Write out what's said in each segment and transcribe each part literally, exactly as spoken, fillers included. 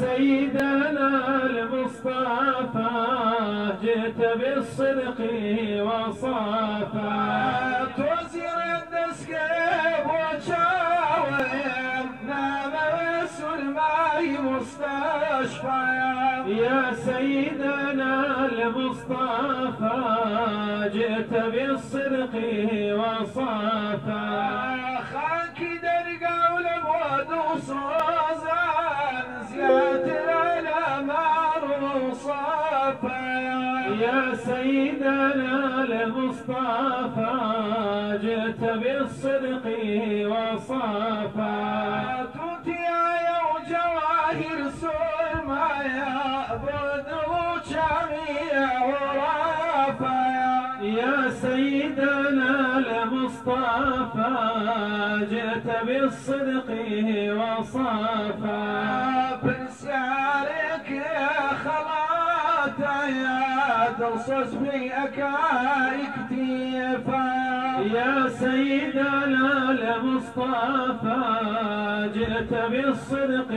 سيدنا المصطفى جئت بالصدق وصافى توزير الدسكيب وتشاور نام بس الماي مستشفى يا سيدنا المصطفى جئت بالصدق وصافى خاك درقا ولبود وصوزان زيادة الألمار وصافى يا سيدنا المصطفى جئت بالصدق وصافى توتيا وجواهر سلمى يا بدر وشامية ورافة يا سيدنا المصطفى جئت بالصدق وصافى بنسيارك يا خلاطة يا تصص في أكايك تيفا يا سيدنا المصطفى جئت بالصدق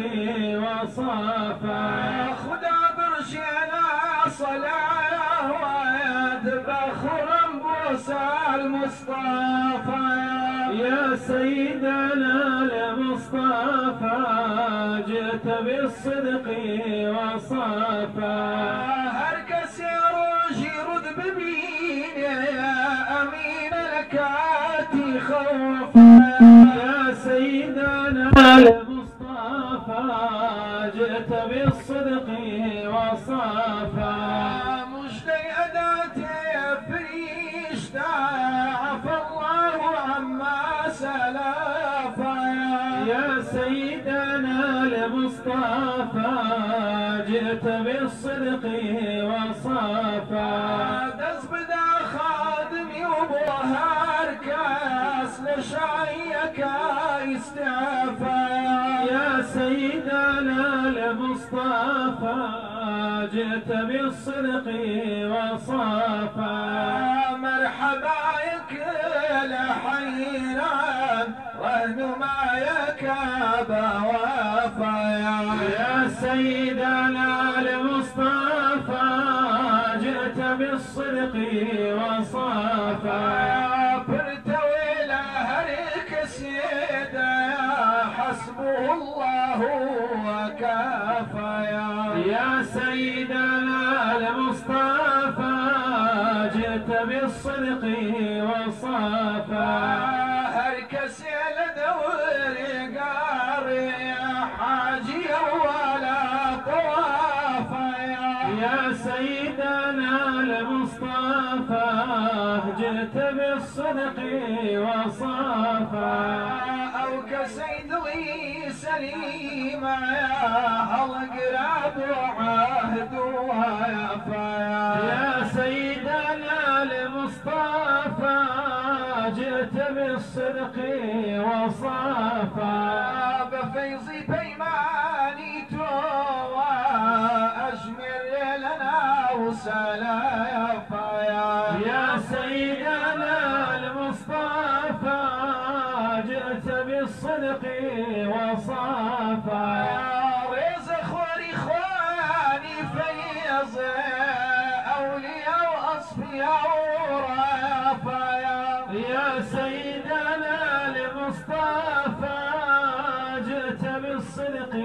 وصافى خدا برشينا صلاة ويد بخرم بوسى المصطفى يا سيدنا المصطفى جئت بالصدق وصافى هركس يا روجي رد ببيني يا أمين الكاتي خوف يا سيدنا المصطفى جئت بالصدق وصافى مجدي أداتي فريشتا عفى الله عما سلافا يا سيدنا المصطفى جئت بالصدق وصافى دز بدا خادمي وبوهار كاس لشايك استعفا يا سيدنا المصطفى جئت بالصدق وصافى مرحبا يك لحيران رهن ما يكابا وفا يا سيدنا المصطفى جئت بالصدق وصافى برتوي لهرك سيدا حسبه الله وكافى يا سيدنا المصطفى جئت بالصدق وصافى هركس لدور قاري حاجي ولا طوافى يا سيدنا المصطفى جئت بالصدق وصافى أو كسيد لي سليمة يا هل قراب وعهد ويافا يا سيدنا المصطفى جئت بالصدق وصافى بفيض بيماني توى أجمل لنا وسلافا يا سيدنا المصطفى جئت بالصدق وصافى ريز خوري خواني فيض أولياء وأصفياء ورافا يا سيدنا المصطفى جئت بالصدق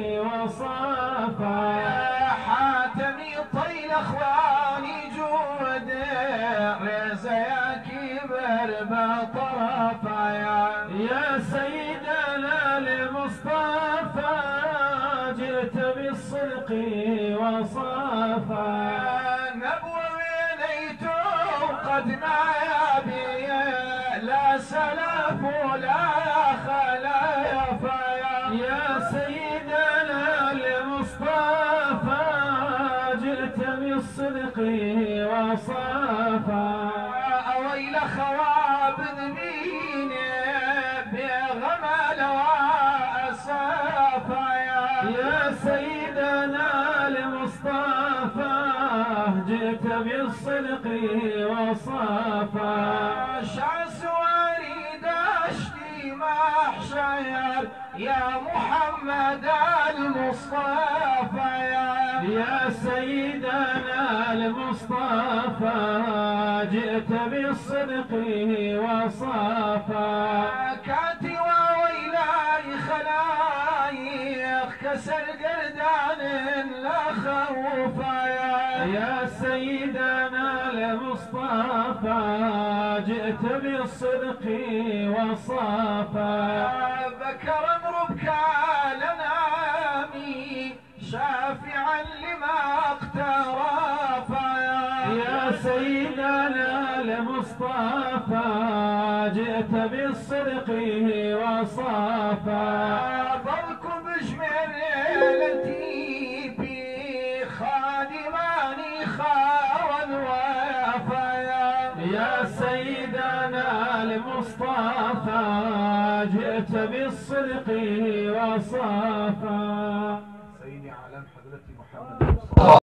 وصافى حاتمي طيل اخواني جود ريز يا كبر بطرفا يا سيدنا المصطفى جئت بالصدق وصافى نبوة وليته قد ما يبي لا سلف ولا خلافا يا سيدنا المصطفى جئت بالصدق وصافى أويل خواب ذميني بغمل وأسافا يا سيدنا المصطفى جئت بالصدق وصافى شعس وريد اشتي المحشر يا محمد المصطفى يا سيدنا المصطفى جئت بالصدق وصافا كاتي وويلاي خلايق كسر قردان لا خوفا يا سيدنا المصطفى جئت بالصدق وصافا بكر ربك لنامي شافعا لما اقترفا يا سيدنا المصطفى جئت بالصدق وصافا ضلكم بجمر ليلتي بي خادماني خاوى الوفا يا سيدنا المصطفى جئت بالصدق وصافا. سيدي علم حضرتي محمد